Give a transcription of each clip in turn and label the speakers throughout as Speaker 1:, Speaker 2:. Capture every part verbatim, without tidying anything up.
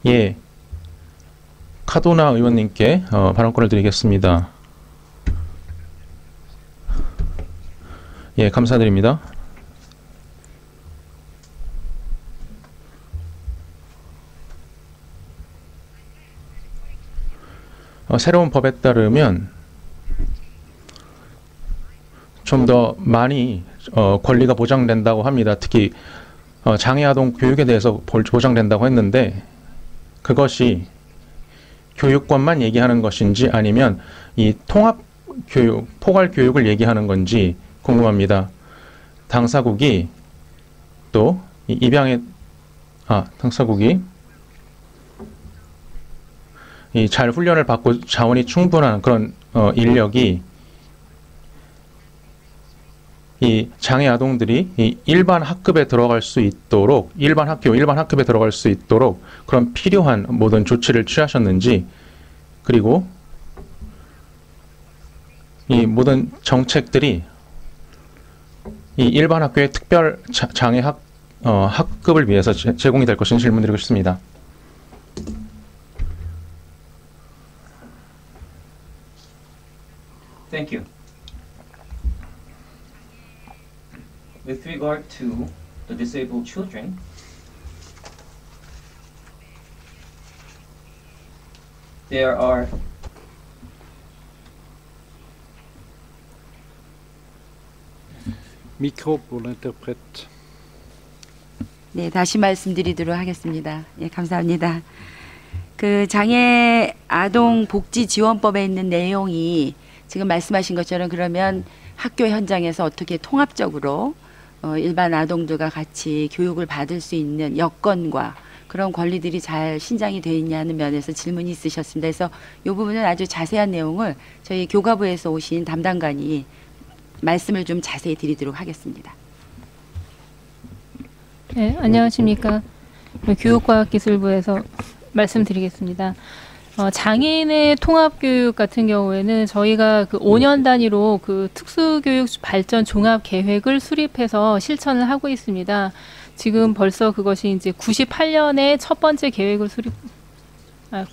Speaker 1: 예, 카도나 의원님께 어, 발언권을 드리겠습니다. 예, 감사드립니다. 어, 새로운 법에 따르면 좀 더 많이 어, 권리가 보장된다고 합니다. 특히 어, 장애아동 교육에 대해서 보장된다고 했는데 그것이 교육권만 얘기하는 것인지 아니면 이 통합교육, 포괄교육을 얘기하는 건지 궁금합니다. 당사국이 또 입양의 아 당사국이 이 잘 훈련을 받고 자원이 충분한 그런 어, 인력이 이 장애 아동들이 이 일반 학급에 들어갈 수 있도록 일반 학교, 일반 학급에 들어갈 수 있도록 그런 필요한 모든 조치를 취하셨는지, 그리고 이 모든 정책들이 이 일반 학교의 특별 자, 장애 학, 어, 학급을 위해서 제, 제공이 될 것인지 질문드리고 싶습니다.
Speaker 2: Thank you. With regard to the disabled children, there are
Speaker 3: Micro pour l'interprète.
Speaker 4: 네, 다시 말씀드리도록 하겠습니다. 예, 감사합니다. 그 장애 아동 복지 지원법에 있는 내용이 지금 말씀하신 것처럼 그러면 학교 현장에서 어떻게 통합적으로 어, 일반 아동들과 같이 교육을 받을 수 있는 여건과 그런 권리들이 잘 신장이 되어 있냐는 면에서 질문이 있으셨습니다. 그래서 이 부분은 아주 자세한 내용을 저희 교과부에서 오신 담당관이 말씀을 좀 자세히 드리도록 하겠습니다.
Speaker 5: 네, 안녕하십니까. 교육과학기술부에서 말씀드리겠습니다. 어, 장애인의 통합교육 같은 경우에는 저희가 그 오 년 단위로 그 특수교육 발전 종합 계획을 수립해서 실천을 하고 있습니다. 지금 벌써 그것이 이제 구십팔 년에 첫 번째 계획을 수립, 아,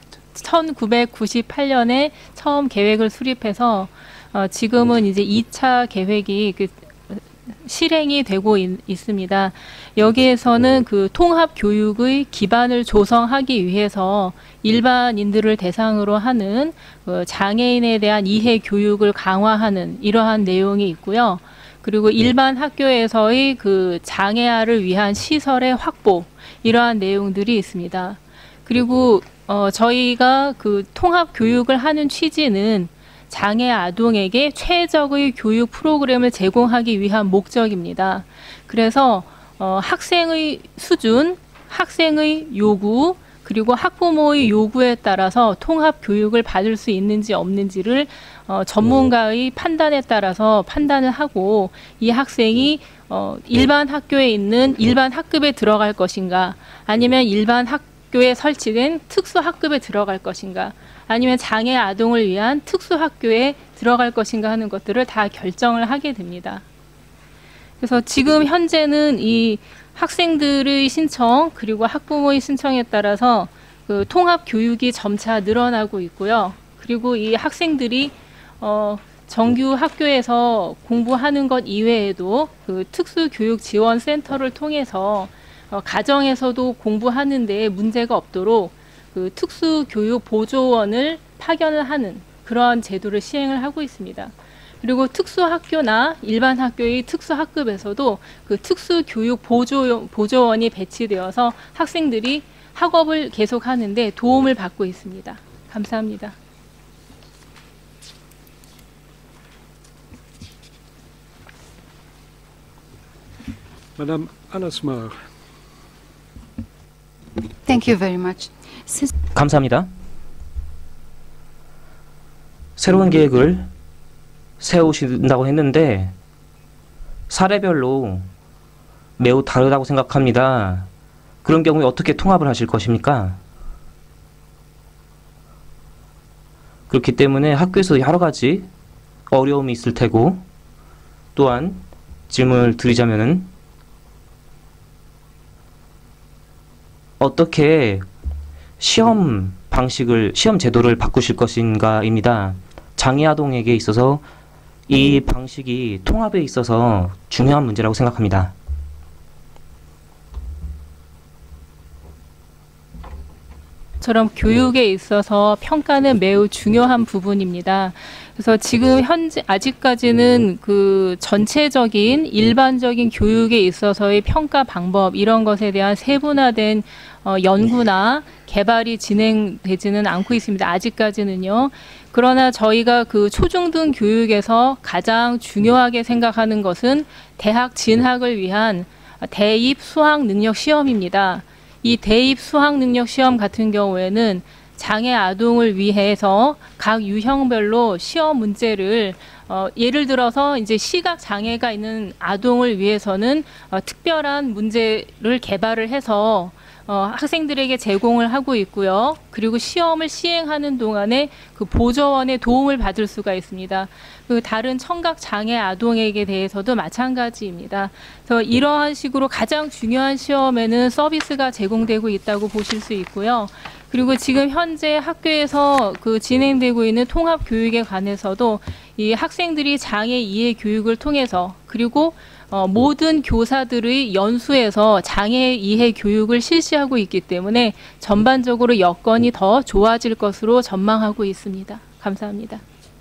Speaker 5: 천구백구십팔 년에 처음 계획을 수립해서 어, 지금은 이제 이 차 계획이 그 실행이 되고 있, 있습니다. 여기에서는 그 통합 교육의 기반을 조성하기 위해서 일반인들을 대상으로 하는 그 장애인에 대한 이해 교육을 강화하는 이러한 내용이 있고요. 그리고 일반 학교에서의 그 장애아를 위한 시설의 확보, 이러한 내용들이 있습니다. 그리고 어, 저희가 그 통합 교육을 하는 취지는 장애 아동에게 최적의 교육 프로그램을 제공하기 위한 목적입니다. 그래서 어, 학생의 수준, 학생의 요구, 그리고 학부모의 요구에 따라서 통합 교육을 받을 수 있는지 없는지를 어, 전문가의 판단에 따라서 판단을 하고 이 학생이 어, 일반 학교에 있는 일반 학급에 들어갈 것인가, 아니면 일반 학교에 설치된 특수 학급에 들어갈 것인가, 아니면 장애 아동을 위한 특수 학교에 들어갈 것인가 하는 것들을 다 결정을 하게 됩니다. 그래서 지금 현재는 이 학생들의 신청 그리고 학부모의 신청에 따라서 그 통합 교육이 점차 늘어나고 있고요. 그리고 이 학생들이 어, 정규 학교에서 공부하는 것 이외에도 그 특수교육지원센터를 통해서 어, 가정에서도 공부하는 데 문제가 없도록 그 특수교육 보조원을 파견을 하는 그러한 제도를 시행을 하고 있습니다. 그리고 특수학교나 일반 학교의 특수학급에서도 그 특수교육 보조, 보조원이 배치되어서 학생들이 학업을 계속하는데 도움을 받고 있습니다. 감사합니다.
Speaker 3: Madame Alasmar.
Speaker 6: Thank you very much.
Speaker 7: 감사합니다. 새로운 계획을 세우신다고 했는데 사례별로 매우 다르다고 생각합니다. 그런 경우에 어떻게 통합을 하실 것입니까? 그렇기 때문에 학교에서 여러 가지 어려움이 있을 테고, 또한 질문을 드리자면은 어떻게 시험 방식을, 시험 제도를 바꾸실 것인가입니다. 장애 아동에게 있어서 이 방식이 통합에 있어서 중요한 문제라고 생각합니다.
Speaker 5: 처럼 교육에 있어서 평가는 매우 중요한 부분입니다. 그래서 지금 현재 아직까지는 그 전체적인 일반적인 교육에 있어서의 평가 방법 이런 것에 대한 세분화된 어, 연구나 개발이 진행되지는 않고 있습니다. 아직까지는요. 그러나 저희가 그 초중등 교육에서 가장 중요하게 생각하는 것은 대학 진학을 위한 대입 수학 능력 시험입니다. 이 대입 수학 능력 시험 같은 경우에는 장애 아동을 위해서 각 유형별로 시험 문제를 어, 예를 들어서 이제 시각 장애가 있는 아동을 위해서는 어, 특별한 문제를 개발을 해서 어, 학생들에게 제공을 하고 있고요. 그리고 시험을 시행하는 동안에 그 보조원의 도움을 받을 수가 있습니다. 그 다른 청각 장애 아동에게 대해서도 마찬가지입니다. 그래서 이러한 식으로 가장 중요한 시험에는 서비스가 제공되고 있다고 보실 수 있고요. 그리고 지금 현재 학교에서 그 진행되고 있는 통합 교육에 관해서도 이 학생들이 장애 이해 교육을 통해서 그리고 어, 모든 교사들의 연수에서 장애 이해 교육을 실시하고 있기 때문에 전반적으로 여건이 더 좋아질 것으로 전망하고 있습니다. 감사합니다.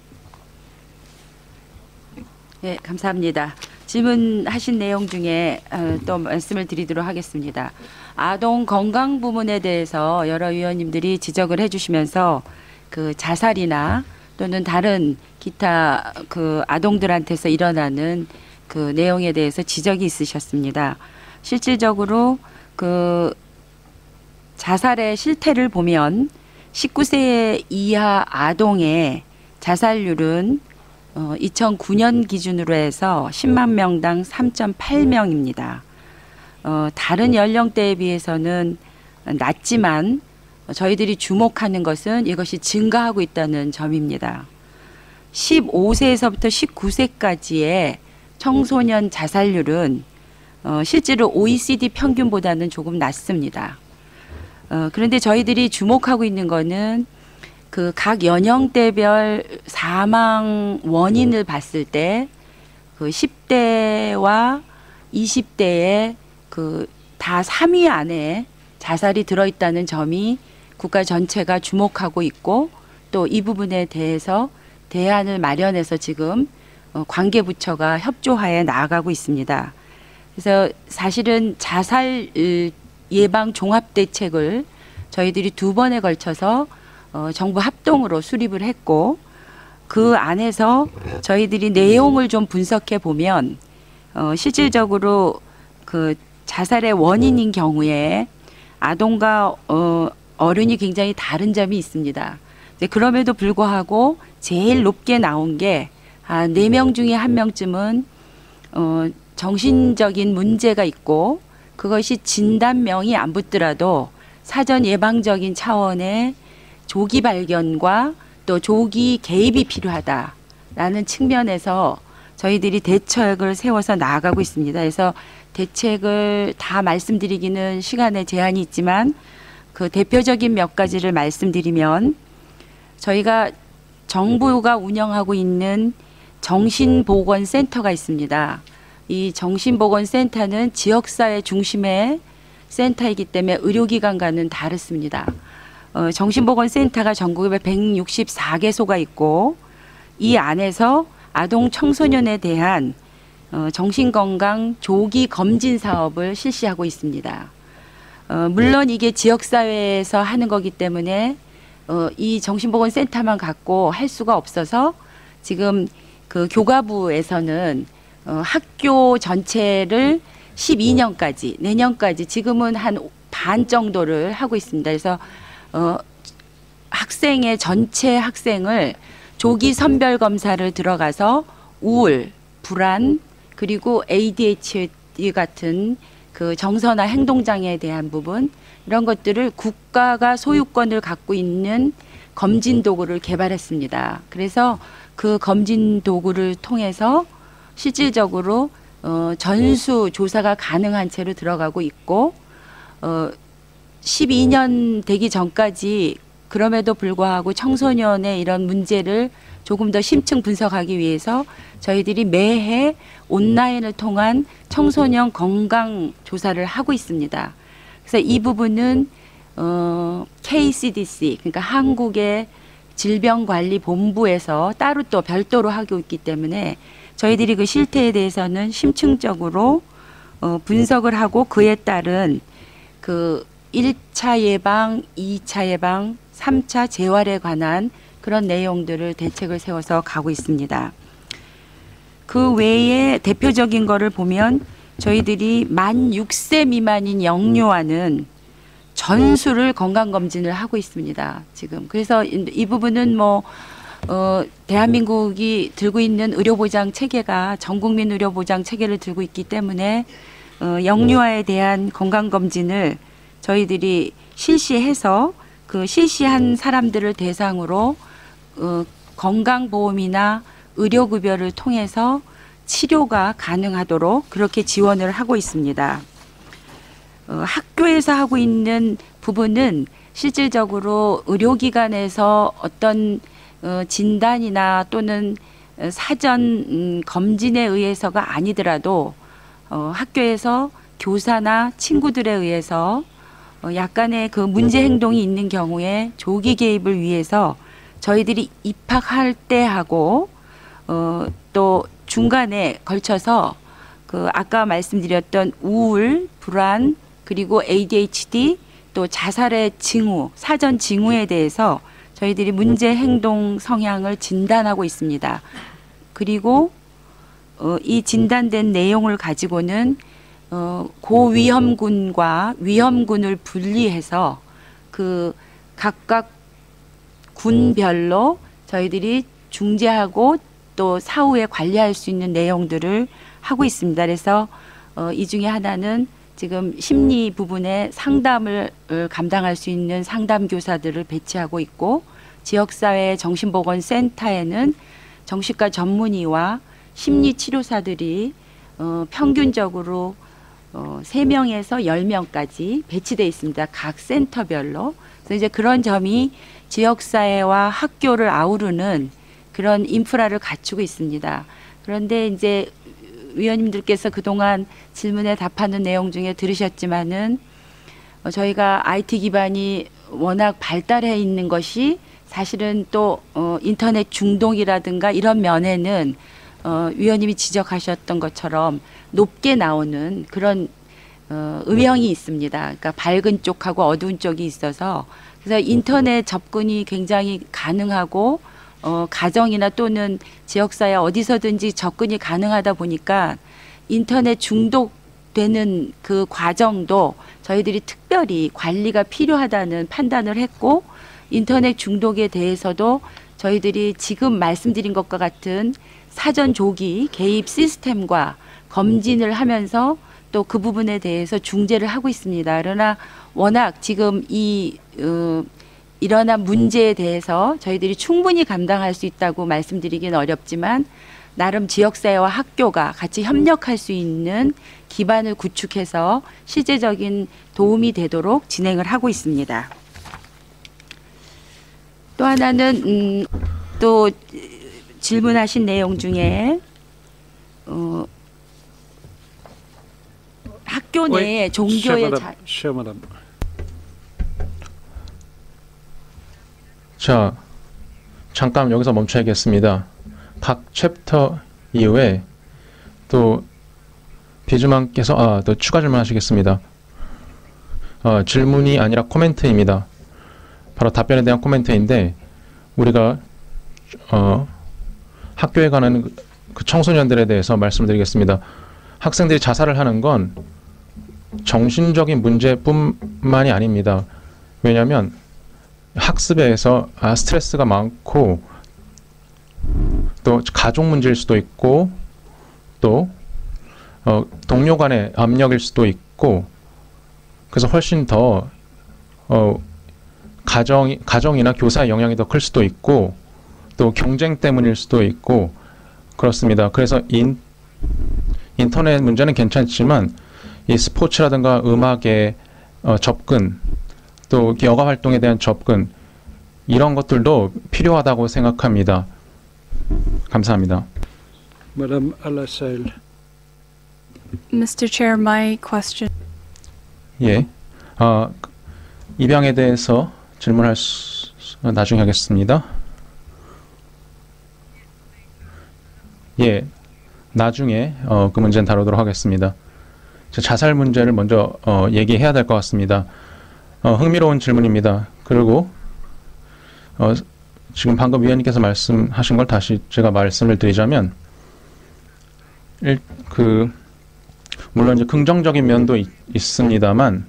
Speaker 4: 네, 감사합니다. 질문하신 내용 중에 어, 또 말씀을 드리도록 하겠습니다. 아동 건강 부문에 대해서 여러 위원님들이 지적을 해주시면서 그 자살이나 또는 다른 기타 그 아동들한테서 일어나는 그 내용에 대해서 지적이 있으셨습니다. 실질적으로 그 자살의 실태를 보면 십구 세 이하 아동의 자살률은 어, 이천구 년 기준으로 해서 십만 명당 삼 점 팔 명입니다. 어, 다른 연령대에 비해서는 낮지만 저희들이 주목하는 것은 이것이 증가하고 있다는 점입니다. 십오 세에서부터 십구 세까지의 청소년 자살률은 어, 실제로 오이시디 평균보다는 조금 낮습니다. 어, 그런데 저희들이 주목하고 있는 것은 그 각 연령대별 사망 원인을 봤을 때 그 십 대와 이십 대에 그 다 삼 위 안에 자살이 들어있다는 점이 국가 전체가 주목하고 있고 또 이 부분에 대해서 대안을 마련해서 지금 어, 관계부처가 협조하에 나아가고 있습니다. 그래서 사실은 자살 예방 종합대책을 저희들이 두 번에 걸쳐서 어, 정부 합동으로 수립을 했고 그 안에서 저희들이 내용을 좀 분석해 보면 어, 실질적으로 그 자살의 원인인 경우에 아동과 어, 어른이 굉장히 다른 점이 있습니다. 근데 그럼에도 불구하고 제일 높게 나온 게 한 네 명 중에 한 명쯤은 어, 정신적인 문제가 있고 그것이 진단명이 안 붙더라도 사전 예방적인 차원의 조기 발견과 또 조기 개입이 필요하다라는 측면에서 저희들이 대책을 세워서 나아가고 있습니다. 그래서 대책을 다 말씀드리기는 시간에 제한이 있지만 그 대표적인 몇 가지를 말씀드리면 저희가 정부가 운영하고 있는 정신보건센터가 있습니다. 이 정신보건센터는 지역사회 중심의 센터이기 때문에 의료기관과는 다릅니다. 어, 정신보건센터가 전국에 백육십사 개소가 있고 이 안에서 아동 청소년에 대한 어, 정신건강 조기 검진 사업을 실시하고 있습니다. 어, 물론 이게 지역사회에서 하는 거기 때문에 어, 이 정신보건센터만 갖고 할 수가 없어서 지금 그 교과부에서는 어, 학교 전체를 십이 년까지 내년까지 지금은 한 반 정도를 하고 있습니다. 그래서 어, 학생의 전체 학생을 조기 선별 검사를 들어가서 우울, 불안 그리고 에이디에이치디 같은 그 정서나 행동장애에 대한 부분 이런 것들을 국가가 소유권을 갖고 있는 검진 도구를 개발했습니다. 그래서 그 검진 도구를 통해서 실질적으로 어, 전수 조사가 가능한 채로 들어가고 있고 어, 십이 년 되기 전까지 그럼에도 불구하고 청소년의 이런 문제를 조금 더 심층 분석하기 위해서 저희들이 매해 온라인을 통한 청소년 건강 조사를 하고 있습니다. 그래서 이 부분은 어, 케이씨디씨, 그러니까 한국의 질병관리본부에서 따로 또 별도로 하고 있기 때문에 저희들이 그 실태에 대해서는 심층적으로 어, 분석을 하고 그에 따른 그 일 차 예방, 이 차 예방, 삼 차 재활에 관한 그런 내용들을 대책을 세워서 가고 있습니다. 그 외에 대표적인 거를 보면 저희들이 만 육 세 미만인 영유아는 전수를 건강검진을 하고 있습니다. 지금. 그래서 이, 이 부분은 뭐, 어, 대한민국이 들고 있는 의료보장 체계가 전국민 의료보장 체계를 들고 있기 때문에 어, 영유아에 대한 건강검진을 저희들이 실시해서 그 실시한 사람들을 대상으로 어, 건강보험이나 의료급여를 통해서 치료가 가능하도록 그렇게 지원을 하고 있습니다. 어, 학교에서 하고 있는 부분은 실질적으로 의료기관에서 어떤 어, 진단이나 또는 사전 음, 검진에 의해서가 아니더라도 어, 학교에서 교사나 친구들에 의해서 어, 약간의 그 문제 행동이 있는 경우에 조기 개입을 위해서 저희들이 입학할 때 하고 어, 또 중간에 걸쳐서 그 아까 말씀드렸던 우울, 불안, 그리고 에이디에이치디 또 자살의 징후, 사전 징후에 대해서 저희들이 문제 행동 성향을 진단하고 있습니다. 그리고 어, 이 진단된 내용을 가지고는 어, 고위험군과 위험군을 분리해서 그 각각 군별로 저희들이 중재하고 또 사후에 관리할 수 있는 내용들을 하고 있습니다. 그래서 어, 이 중에 하나는 지금 심리 부분에 상담을 감당할 수 있는 상담 교사들을 배치하고 있고 지역사회 정신보건센터에는 정신과 전문의와 심리치료사들이 어, 평균적으로 어, 세 명에서 열 명까지 배치되어 있습니다. 각 센터별로. 그래서 이제 그런 점이 지역사회와 학교를 아우르는 그런 인프라를 갖추고 있습니다. 그런데 이제 위원님들께서 그동안 질문에 답하는 내용 중에 들으셨지만은 어, 저희가 아이티 기반이 워낙 발달해 있는 것이 사실은 또 어, 인터넷 중독이라든가 이런 면에는 어, 위원님이 지적하셨던 것처럼 높게 나오는 그런 어, 음영이 있습니다. 그러니까 밝은 쪽하고 어두운 쪽이 있어서 그래서 인터넷 접근이 굉장히 가능하고 어, 가정이나 또는 지역사회 어디서든지 접근이 가능하다 보니까 인터넷 중독되는 그 과정도 저희들이 특별히 관리가 필요하다는 판단을 했고 인터넷 중독에 대해서도 저희들이 지금 말씀드린 것과 같은 사전 조기 개입 시스템과 검진을 하면서 또 그 부분에 대해서 중재를 하고 있습니다. 그러나 워낙 지금 이 어, 일어난 문제에 대해서 저희들이 충분히 감당할 수 있다고 말씀드리기는 어렵지만 나름 지역사회와 학교가 같이 협력할 수 있는 기반을 구축해서 실제적인 도움이 되도록 진행을 하고 있습니다. 또 하나는 음, 또 질문하신 내용 중에 어, 학교 내에
Speaker 3: Oui,
Speaker 4: 종교의
Speaker 3: chère
Speaker 4: 자,
Speaker 3: madame, chère madame.
Speaker 1: 자, 잠깐 여기서 멈춰야겠습니다. 각 챕터 이후에 또 비주만께서 아, 또 추가 질문하시겠습니다. 어, 질문이 아니라 코멘트입니다. 바로 답변에 대한 코멘트인데 우리가 어, 학교에 가는 그, 그 청소년들에 대해서 말씀드리겠습니다. 학생들이 자살을 하는 건 정신적인 문제뿐만이 아닙니다. 왜냐하면 학습에서 아, 스트레스가 많고 또 가족 문제일 수도 있고 또 어, 동료 간의 압력일 수도 있고 그래서 훨씬 더 어, 가정, 가정이나 교사의 영향이 더 클 수도 있고 또 경쟁 때문일 수도 있고 그렇습니다. 그래서 인, 인터넷 문제는 괜찮지만 이 스포츠라든가 음악의 어, 접근 또 여가 활동에 대한 접근 이런 것들도 필요하다고 생각합니다. 감사합니다.
Speaker 3: Madame Alassel.
Speaker 6: Mister Chair, my question.
Speaker 1: 예, 어, 입양에 대해서 질문할 수, 나중에 하겠습니다. 예, 나중에 어, 그 문제는 다루도록 하겠습니다. 자살 문제를 먼저 어, 얘기해야 될 것 같습니다. 어, 흥미로운 질문입니다. 그리고 어, 지금 방금 위원님께서 말씀하신 걸 다시 제가 말씀을 드리자면, 일, 그 물론 이제 긍정적인 면도 있, 있습니다만,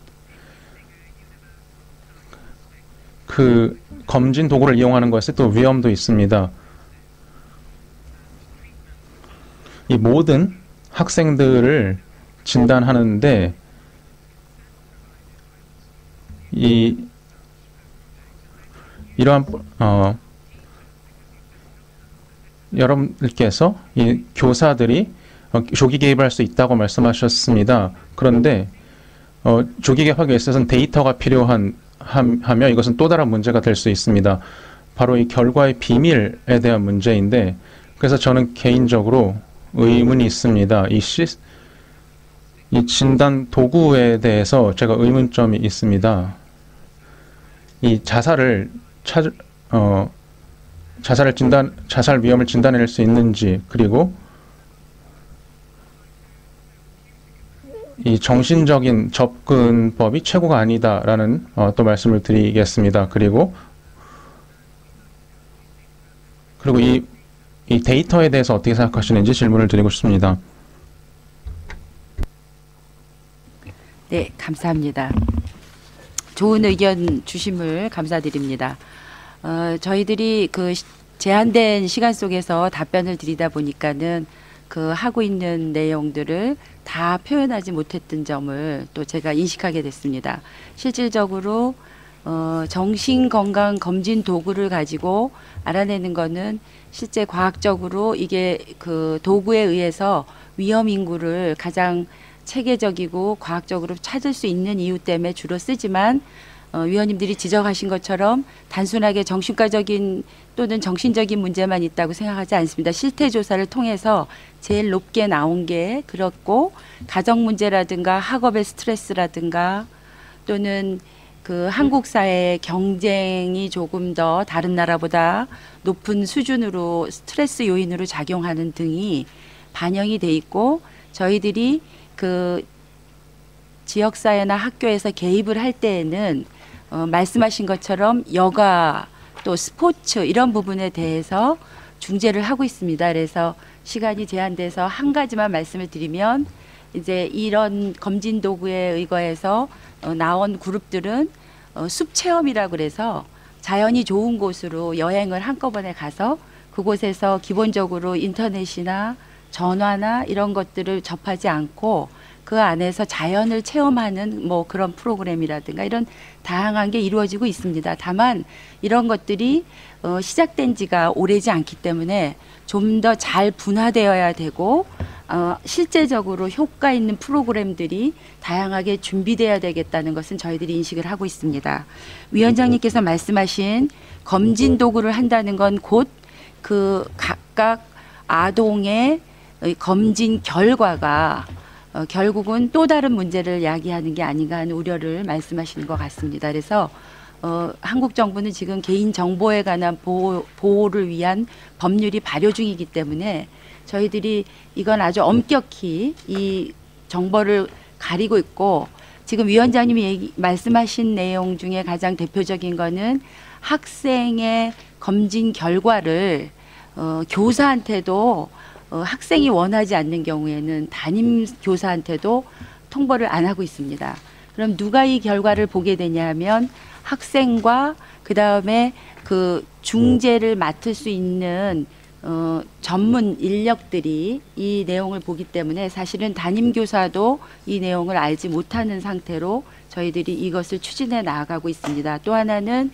Speaker 1: 그 검진 도구를 이용하는 것에 또 위험도 있습니다. 이 모든 학생들을 진단하는데 이 이러한 어, 여러분들께서 이 교사들이 어, 조기 개입할 수 있다고 말씀하셨습니다. 그런데 어, 조기 개입하기 위해서는 데이터가 필요한 함, 하며 이것은 또 다른 문제가 될 수 있습니다. 바로 이 결과의 비밀에 대한 문제인데, 그래서 저는 개인적으로 의문이 있습니다. 이, 시, 이 진단 도구에 대해서 제가 의문점이 있습니다. 이 자살을 찾, 어, 자살을 진단, 자살 위험을 진단해낼 수 있는지, 그리고 이 정신적인 접근법이 최고가 아니다라는 어, 또 말씀을 드리겠습니다. 그리고 그리고 이, 이 데이터에 대해서 어떻게 생각하시는지 질문을 드리고 싶습니다.
Speaker 4: 네, 감사합니다. 좋은 의견 주심을 감사드립니다. 어, 저희들이 그 시, 제한된 시간 속에서 답변을 드리다 보니까는 그 하고 있는 내용들을 다 표현하지 못했던 점을 또 제가 인식하게 됐습니다. 실질적으로 어, 정신건강 검진 도구를 가지고 알아내는 거는 실제 과학적으로 이게 그 도구에 의해서 위험 인구를 가장 체계적이고 과학적으로 찾을 수 있는 이유 때문에 주로 쓰지만, 어, 위원님들이 지적하신 것처럼 단순하게 정신과적인 또는 정신적인 문제만 있다고 생각하지 않습니다. 실태 조사를 통해서 제일 높게 나온 게 그렇고, 가정 문제라든가 학업의 스트레스라든가 또는 그 한국 사회의 경쟁이 조금 더 다른 나라보다 높은 수준으로 스트레스 요인으로 작용하는 등이 반영이 돼 있고, 저희들이 그 지역사회나 학교에서 개입을 할 때에는 어, 말씀하신 것처럼 여가 또 스포츠 이런 부분에 대해서 중재를 하고 있습니다. 그래서 시간이 제한돼서 한 가지만 말씀을 드리면, 이제 이런 검진 도구에 의거해서 어, 나온 그룹들은 어, 숲 체험이라고 그래서 자연이 좋은 곳으로 여행을 한꺼번에 가서 그곳에서 기본적으로 인터넷이나 전화나 이런 것들을 접하지 않고 그 안에서 자연을 체험하는 뭐 그런 프로그램이라든가 이런 다양한 게 이루어지고 있습니다. 다만 이런 것들이 어, 시작된 지가 오래지 않기 때문에 좀 더 잘 분화되어야 되고, 어, 실제적으로 효과 있는 프로그램들이 다양하게 준비돼야 되겠다는 것은 저희들이 인식을 하고 있습니다. 위원장님께서 말씀하신 검진 도구를 한다는 건 곧 그 각각 아동의 검진 결과가 어, 결국은 또 다른 문제를 야기하는 게 아닌가 하는 우려를 말씀하시는 것 같습니다. 그래서 어, 한국 정부는 지금 개인 정보에 관한 보호, 보호를 위한 법률이 발효 중이기 때문에 저희들이 이건 아주 엄격히 이 정보를 가리고 있고, 지금 위원장님이 얘기, 말씀하신 내용 중에 가장 대표적인 거는 학생의 검진 결과를 어, 교사한테도 어, 학생이 원하지 않는 경우에는 담임 교사한테도 통보를 안 하고 있습니다. 그럼 누가 이 결과를 보게 되냐 하면 학생과 그 다음에 그 중재를 맡을 수 있는 어, 전문 인력들이 이 내용을 보기 때문에 사실은 담임 교사도 이 내용을 알지 못하는 상태로 저희들이 이것을 추진해 나아가고 있습니다. 또 하나는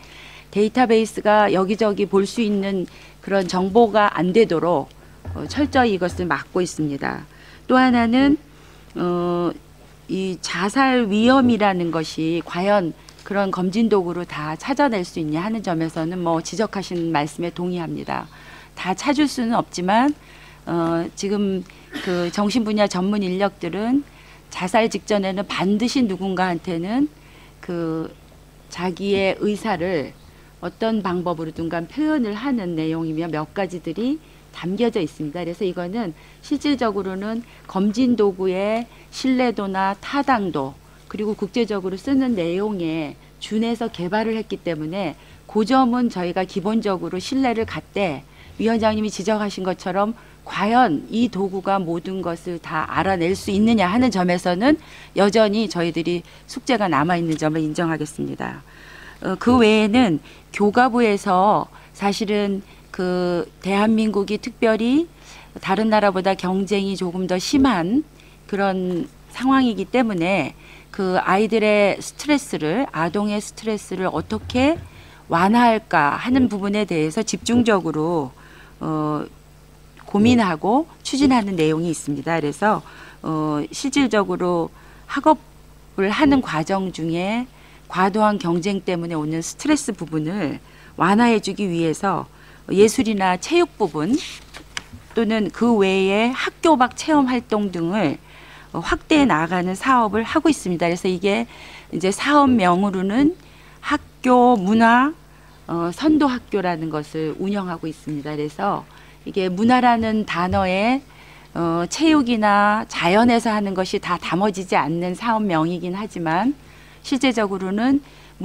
Speaker 4: 데이터베이스가 여기저기 볼 수 있는 그런 정보가 안 되도록 어, 철저히 이것을 막고 있습니다. 또 하나는 어, 이 자살 위험이라는 것이 과연 그런 검진 도구로 다 찾아낼 수 있냐 하는 점에서는 뭐 지적하신 말씀에 동의합니다. 다 찾을 수는 없지만 어, 지금 그 정신 분야 전문 인력들은 자살 직전에는 반드시 누군가한테는 그 자기의 의사를 어떤 방법으로든 간 표현을 하는 내용이며 몇 가지들이 담겨져 있습니다. 그래서 이거는 실질적으로는 검진 도구의 신뢰도나 타당도 그리고 국제적으로 쓰는 내용에 준해서 개발을 했기 때문에 그 점은 저희가 기본적으로 신뢰를 갖되 위원장님이 지적하신 것처럼 과연 이 도구가 모든 것을 다 알아낼 수 있느냐 하는 점에서는 여전히 저희들이 숙제가 남아있는 점을 인정하겠습니다. 어, 그 외에는 교과부에서 사실은 그 대한민국이 특별히 다른 나라보다 경쟁이 조금 더 심한 그런 상황이기 때문에 그 아이들의 스트레스를, 아동의 스트레스를 어떻게 완화할까 하는 부분에 대해서 집중적으로 어, 고민하고 추진하는 내용이 있습니다. 그래서 어, 실질적으로 학업을 하는 과정 중에 과도한 경쟁 때문에 오는 스트레스 부분을 완화해주기 위해서 예술이나 체육 부분 또는 그 외에 학교 밖 체험 활동 등을 확대해 나가는 사업을 하고 있습니다. 그래서 이게 이제 사업명으로는 학교 문화 어, 선도 학교라는 것을 운영하고 있습니다. 그래서 이게 문화라는 단어에 어, 체육이나 자연에서 하는 것이 다 담아지지 않는 사업명이긴 하지만 실제적으로는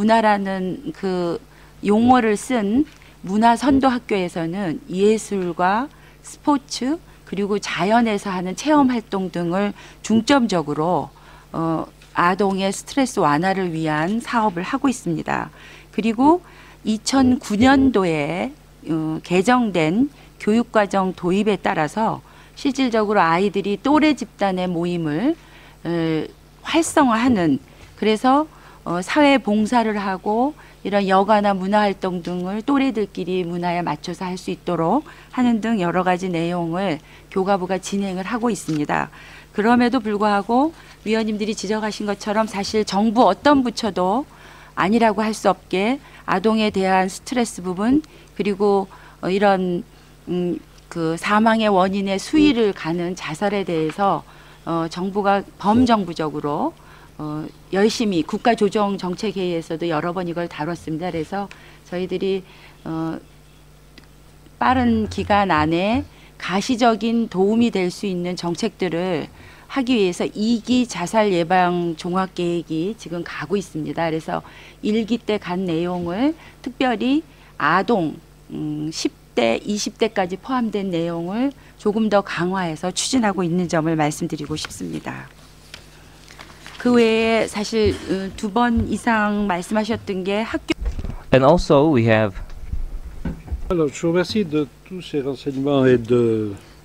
Speaker 4: 문화라는 그 용어를 쓴 문화 선도 학교에서는 예술과 스포츠 그리고 자연에서 하는 체험 활동 등을 중점적으로 어, 아동의 스트레스 완화를 위한 사업을 하고 있습니다. 그리고 이천구 년도에 어, 개정된 교육과정 도입에 따라서 실질적으로 아이들이 또래 집단의 모임을 에, 활성화하는 그래서 어, 사회 봉사를 하고 이런 여가나 문화활동 등을 또래들끼리 문화에 맞춰서 할 수 있도록 하는 등 여러 가지 내용을 교과부가 진행을 하고 있습니다. 그럼에도 불구하고 위원님들이 지적하신 것처럼 사실 정부 어떤 부처도 아니라고 할 수 없게 아동에 대한 스트레스 부분 그리고 어, 이런 음, 그 사망의 원인의 수위를 가는 자살에 대해서 어, 정부가 범정부적으로 어, 열심히 국가조정정책회의에서도 여러 번 이걸 다뤘습니다. 그래서 저희들이 어, 빠른 기간 안에 가시적인 도움이 될 수 있는 정책들을 하기 위해서 이 기 자살 예방 종합계획이 지금 가고 있습니다. 그래서 일 기 때 간 내용을 특별히 아동 음, 십 대, 이십 대까지 포함된 내용을 조금 더 강화해서 추진하고 있는 점을 말씀드리고 싶습니다. 그 외에 사실 두 번 이상 말씀하셨던 게 학교
Speaker 7: And also we have
Speaker 3: Alors, je vous remercie de tous ces renseignements et de